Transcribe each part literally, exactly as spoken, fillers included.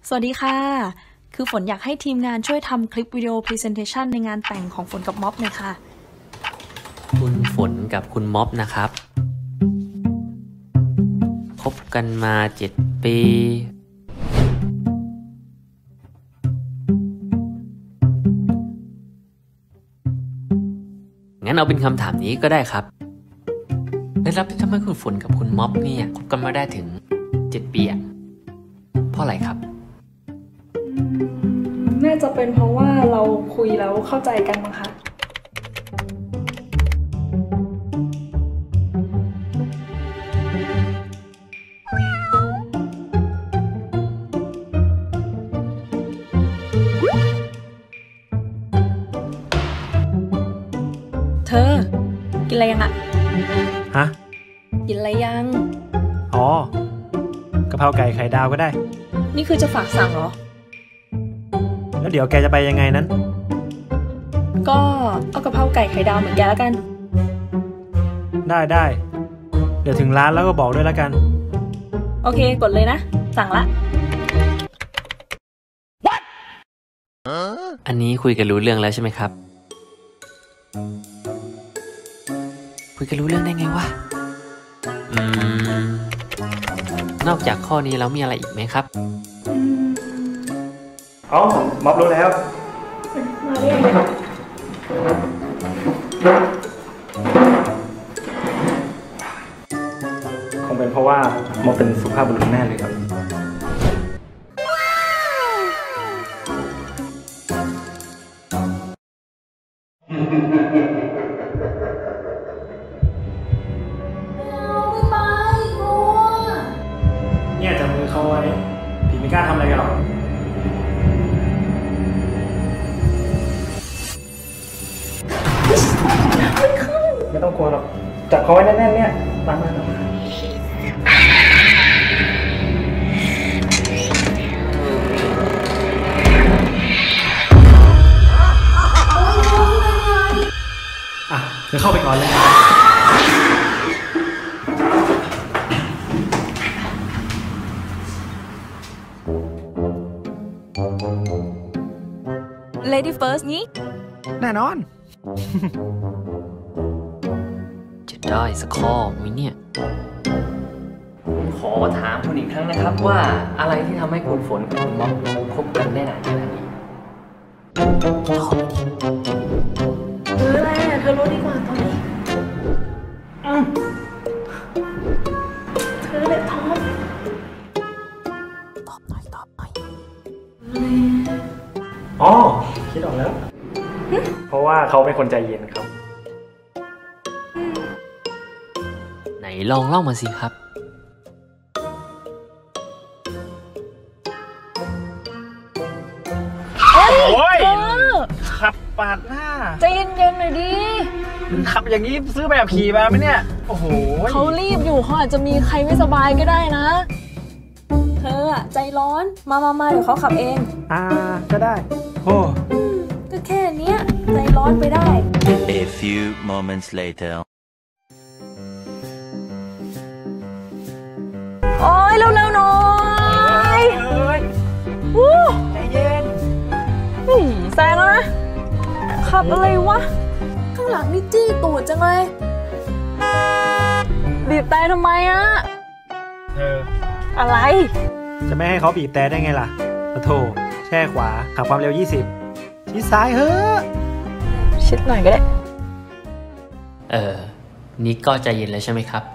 สวัสดีค่ะคือฝนอยากให้ทีมงานช่วยทำคลิปวิดีโอ Presentation ในงานแต่งของฝนกับม็อบหน่อยค่ะคุณฝนกับคุณม็อบนะครับคบกันมาเจ็ดปีงั้นเอาเป็นคำถามนี้ก็ได้ครับได้รับที่ทำให้คุณฝนกับคุณม็อบเนี่ยคบกันมาได้ถึงเจ็ดปีอะเพราะอะไรครับน่าจะเป็นเพราะว่าเราคุยแล้วเข้าใจกันมั้งคะเธอกินอะไรยังอะฮะกินอะไรยังอ๋อกะเพราไก่ไข่ดาวก็ได้นี่คือจะฝากสั่งเหรอแล้วเดี๋ยวแกจะไปยังไงนั้นก็เอากะเพราไก่ไข่ดาวเหมือนแกแล้วกันได้ได้เดี๋ยวถึงร้านแล้วก็บอกด้วยแล้วกันโอเคกดเลยนะสั่งละ What? อันนี้คุยกันรู้เรื่องแล้วใช่ไหมครับคุยกันรู้เรื่องได้ไงวะอืมนอกจากข้อนี้แล้วมีอะไรอีกไหมครับอ๋อม็อบรู้แล้วมาเรียกคงเป็นเพราะว่าม็อบเป็นสุภาพบุรุษแน่เลยครับเนี่ยจับมือเขาไว้ผีไม่กล้าทำอะไรกันหรอกไม่ต้องกลัวหรอกจับเขาไว้แน่นๆเนี่ยมามามาอ่ะเดี๋ยวเข้าไปก่อนเลย Lady First นี้แน่นอนจะได้สักข้อมั้ยเนี่ยขอถามคุณอีกครั้งนะครับว่าอะไรที่ทำให้คุณฝนกับคุณม็อบคบกันได้นานขนาดนี้ขอดีเธออะไรอ่ะเธอรู้ดีกว่าตอนนี้เธอเลยท็อปตอบหน่อยตอบหน่อยอ๋อคิดออกแล้วเพราะว่าเขาเป็นคนใจเย็นครับไหนลองเล่ามาสิครับโอ้ยขับปาดหน้าใจเย็นๆหน่อยดิมันขับอย่างนี้ซื้อใบขับขี่มาไหมเนี่ยโอ้โหเขารีบอยู่เขาอาจจะมีใครไม่สบายก็ได้นะเธออะใจร้อนมามามาเดี๋ยวเขาขับเองอ่าก็ได้โอ้ก็แค่เนี้ยใจร้อนไปได้ A few moments later โอ้ยเร็วๆหน่อยวู้ใจเย็นนี่แซงแล้วนะขับอะไรวะข้างหลังนี่จี้ตูดจังเลยบีบแต่ทำไมอะเอออะไรจะไม่ให้เขาบีบแต่ได้ไงล่ะโธ่แช่ขวาขับความเร็วยี่สิบชิดซ้ายเฮ้อชิดหน่อยก็ได้เออนี่ก็ใจเย็นแล้วใช่ไหมครับ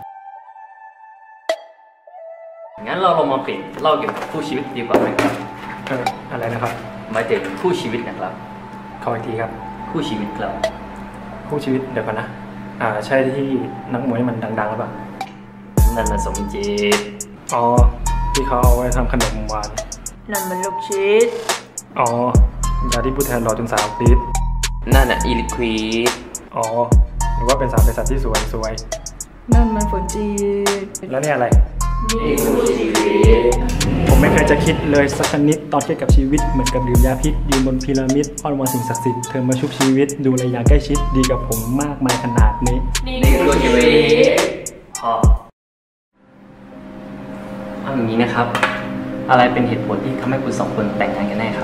งั้นเราลองมาเปลี่ยนเล่าเกี่ยวกับคู่ชีวิตดีกว่าไหมครับเอออะไรนะครับหมายถึงคู่ชีวิตนะครับขออีกทีครับคู่ชีวิตครับคู่ชีวิตเดี๋ยวก่อนนะอ่าใช่ที่นักมวยมันดังๆหรือเปล่านั่นมันสมจิตอ๋อที่เขาเอาไว้ทำขนมหวานนั่นมันลูกชิดอ๋อยาที่ผู้แทนรอจนสาวติดนั่นน่ะอีลิควีดอ๋อหรือว่าเป็นสามบริษัทที่สวยสวยนั่นมันฝนจีแล้วนี่อะไรนี่คือชีวิตผมไม่เคยจะคิดเลยสักนิดตอนเทียบกับชีวิตเหมือนกับดื่มยาพิษยืนบนพีระมิดอ้อนวอนสิ่งศักดิ์สิทธิ์เธอมาชุบชีวิตดูแลอย่างใกล้ชิดดีกับผมมากมายขนาดนี้นี่คือชีวิตพอเอาอย่างนี้นะครับเอะไรเป็นเหตุผลที่ทำให้คุณสองคนแต่งงานกันแน่ครับ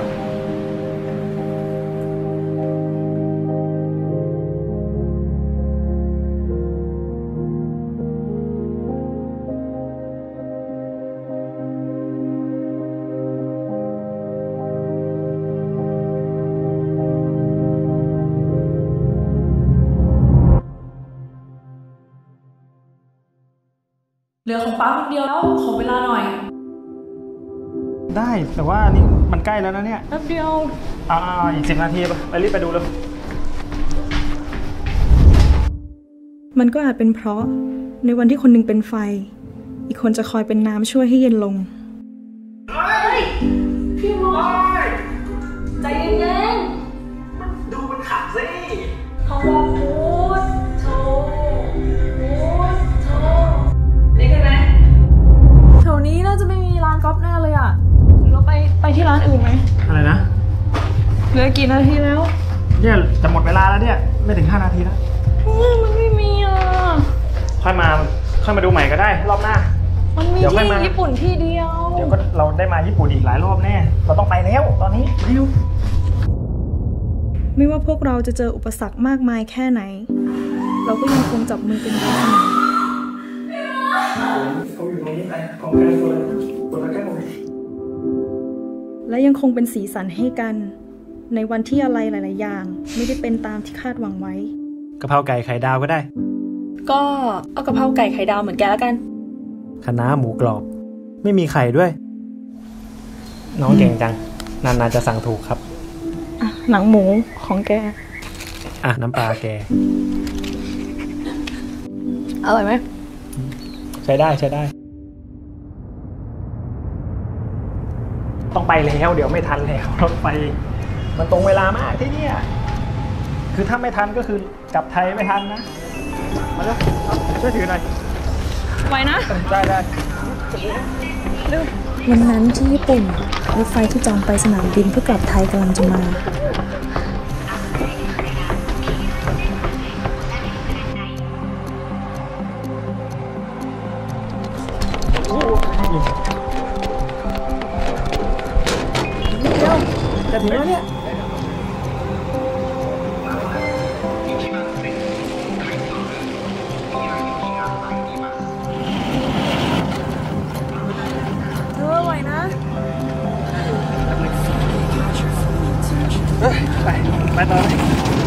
เหลือของป้าคนเดียวแล้วขอเวลาหน่อยได้แต่ว่านี่มันใกล้แล้วนะเนี่ยแป๊บเดียวอ่าอีกสิบนาทีไปรีบไปดูเลยมันก็อาจเป็นเพราะในวันที่คนหนึ่งเป็นไฟอีกคนจะคอยเป็นน้ำช่วยให้เย็นลงเฮ้ยพี่มอสใจเย็นๆมันดูมันขับสิเขาบอกพูดโธ่พูดโธ่นี่กันไหมแถวนี้น่าจะไม่มีร้านก๊อฟแน่เลยอ่ะหรือเราไปไปที่ร้านอื่นไหมอะไรนะเหลือกี่นาทีแล้วเนี่ยจะหมดเวลาแล้วเนี่ยไม่ถึงห้านาทีแล้วมันไม่มีอ่ะค่อยมาค่อยมาดูใหม่ก็ได้รอบหน้ามันมีที่ญี่ปุ่นที่เดียวเดี๋ยวก็เราได้มาญี่ปุ่นอีกหลายรอบแน่เราต้องไปแล้วตอนนี้เร็วไม่ว่าพวกเราจะเจออุปสรรคมากมายแค่ไหนเราก็ยังคงจับมือกันไว้เสมอเขาอยู่ตรงนี้ไปของแกตัวตัวแกหมดและยังคงเป็นสีสันให้กันในวันที่อะไรหลายๆอย่างไม่ได้เป็นตามที่คาดหวังไว้กะเพราไก่ไข่ดาวก็ได้ก็เอากะเพราไก่ไข่ดาวเหมือนแกแล้วกันคะน้าหมูกรอบไม่มีไข่ด้วยน้องเก่งจังนานๆจะสั่งถูกครับอ่ะหนังหมูของแกอ่ะน้ำปลาแกอร่อยไหมใช้ได้ใช้ได้ต้องไปแล้วเดี๋ยวไม่ทันแล้วรถไฟมันตรงเวลามากที่นี่คือถ้าไม่ทันก็คือกลับไทยไม่ทันนะมาเลยช่วยถือหน่อยไว้นะได้ได้วันนั้นที่ญี่ปุ่นรถไฟที่จองไปสนามบินเพื่อกลับไทยกำลังจะมาจะถึงแล้วเนี่ยเธอไหวนะไปไปต่อเลย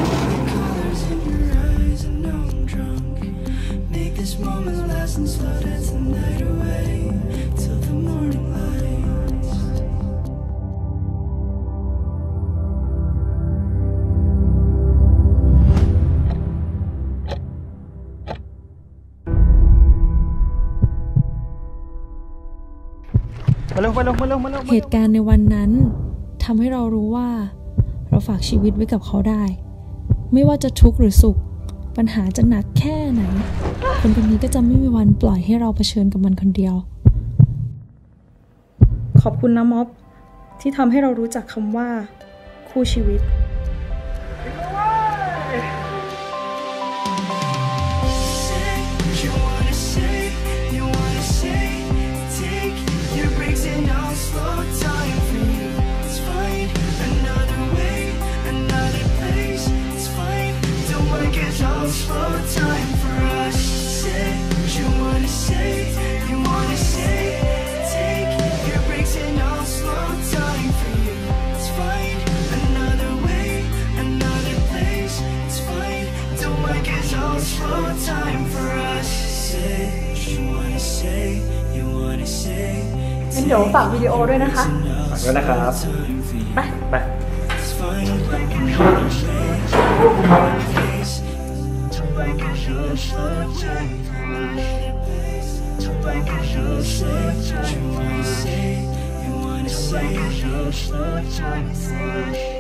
เหตุการณ์ในวันนั้นทำให้เรารู้ว่าเราฝากชีวิตไว้กับเขาได้ไม่ว่าจะทุกข์หรือสุขปัญหาจะหนักแค่ไหนคนคนนี้ก็จะไม่มีวันปล่อยให้เราเผชิญกับมันคนเดียวขอบคุณนะม็อบที่ทำให้เรารู้จักคำว่าคู่ชีวิตงั้นเดี๋ยวฝากวิดีโอด้วยนะคะฝากด้วยนะครับไปไป Slow time